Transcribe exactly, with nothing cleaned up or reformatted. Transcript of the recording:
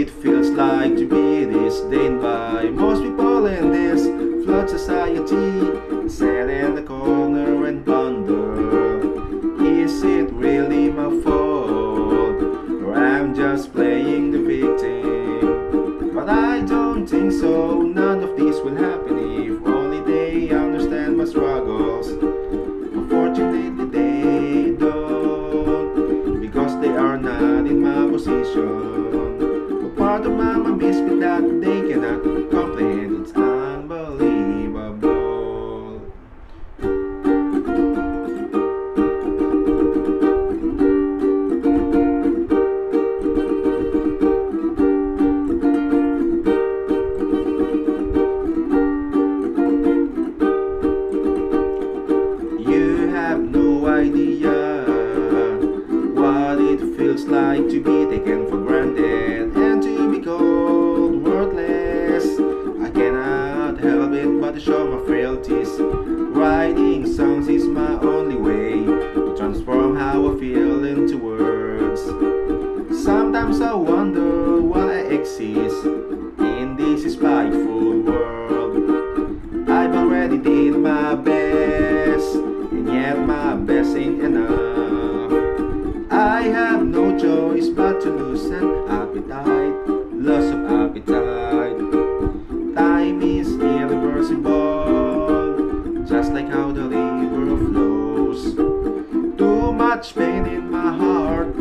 it feels like to be disdained by most people in this flawed society. Sit in the corner and ponder, is it really my fault, or I'm just playing the victim? But I don't think so, none of this will happen if only they understand my struggles. Unfortunately they don't, because they are not in my position. But part of my misfit that they cannot comprehend, it's unbelievable. You have no idea what it feels like to be taken for granted and to be called worthless. I cannot help it but to show my frailties. Writing songs is my only way to transform how I feel into words. Sometimes I wonder why I exist in this spiteful world. I've already did my best, and yet my best ain't enough. I have no choice but to lose an appetite, loss of appetite. Time is irreversible, just like how the river flows. Too much pain in my heart,